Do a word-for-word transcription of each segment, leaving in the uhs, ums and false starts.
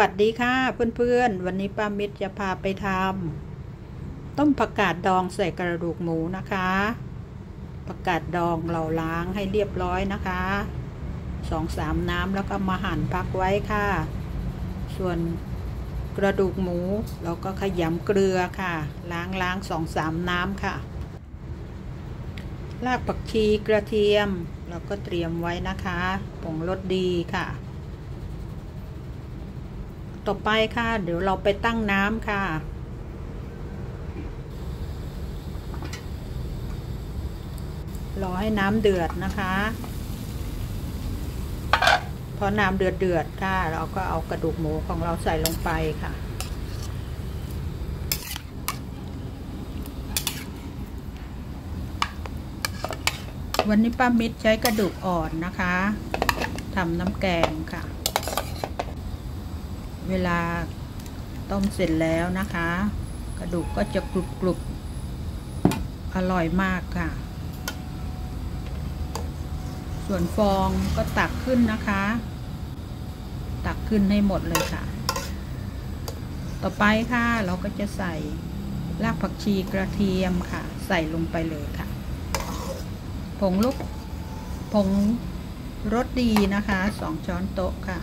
วัสดีค่ะเพื่อนๆวันนี้ป้ามิตรจะพาไปทำต้มผักกาดดองใส่กระดูกหมูนะคะผักกาดดองเราล้างให้เรียบร้อยนะคะสองสามน้ำแล้วก็มาหั่นพักไว้ค่ะส่วนกระดูกหมูเราก็ขยำเกลือค่ะล้างล้างสองสามน้ำค่ะรากผักชีกระเทียมเราก็เตรียมไว้นะคะผงรสดีค่ะต่อไปค่ะเดี๋ยวเราไปตั้งน้ำค่ะรอให้น้ำเดือดนะคะพอน้ำเดือดเดือดค่ะเราก็เอากระดูกหมูของเราใส่ลงไปค่ะวันนี้ป้ามิตรใช้กระดูกอ่อนนะคะทำน้ำแกงค่ะเวลาต้มเสร็จแล้วนะคะกระดูกก็จะกรุบกรุบอร่อยมากค่ะส่วนฟองก็ตักขึ้นนะคะตักขึ้นให้หมดเลยค่ะต่อไปค่ะเราก็จะใส่รากผักชีกระเทียมค่ะใส่ลงไปเลยค่ะผงลูกผงรสดีนะคะสองช้อนโต๊ะค่ะ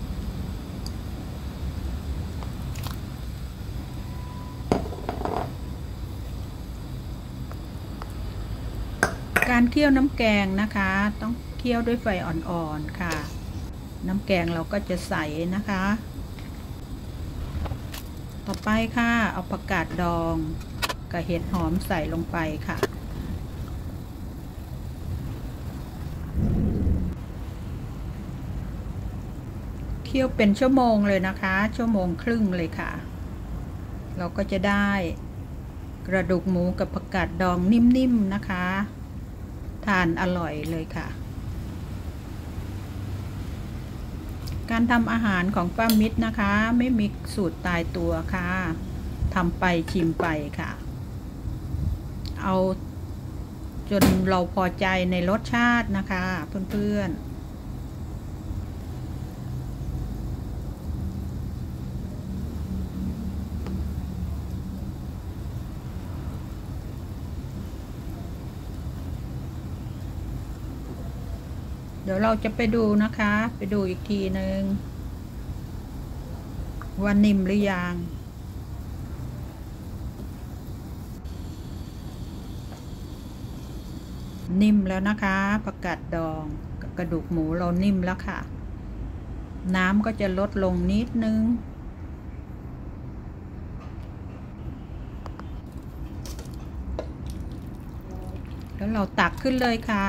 การเคี่ยวน้ำแกงนะคะต้องเคี่ยวด้วยไฟอ่อนๆค่ะน้ำแกงเราก็จะใสนะคะต่อไปค่ะเอาผักกาดดองกับเห็ดหอมใส่ลงไปค่ะเคี่ยวเป็นชั่วโมงเลยนะคะชั่วโมงครึ่งเลยค่ะเราก็จะได้กระดูกหมูกับผักกาดดองนิ่มๆนะคะทานอร่อยเลยค่ะการทำอาหารของป้ามิตรนะคะไม่มีสูตรตายตัวค่ะทำไปชิมไปค่ะเอาจนเราพอใจในรสชาตินะคะเพื่อนๆเดี๋ยวเราจะไปดูนะคะไปดูอีกทีหนึ่งว่านิ่มหรือยังนิ่มแล้วนะคะผักกาดดองกับกระดูกหมูเรานิ่มแล้วค่ะน้ำก็จะลดลงนิดนึงแล้วเราตักขึ้นเลยค่ะ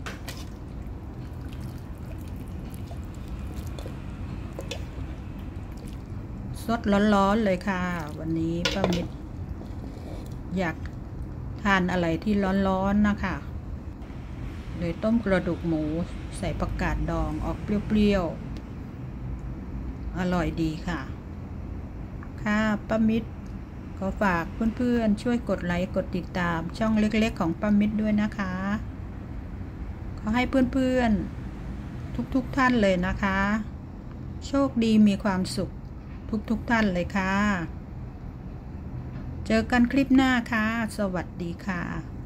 สดร้อนๆเลยค่ะวันนี้ป้ามิตรอยากทานอะไรที่ร้อนๆนะคะเลยต้มกระดูกหมูใส่ผักกาดดองออกเปรี้ยวๆอร่อยดีค่ะค่ะป้ามิตรขอฝากเพื่อนๆช่วยกดไลค์กดติดตามช่องเล็กๆของป้ามิตรด้วยนะคะขอให้เพื่อนๆทุกๆท่านเลยนะคะโชคดีมีความสุขทุกๆท่านเลยค่ะเจอกันคลิปหน้าค่ะสวัสดีค่ะ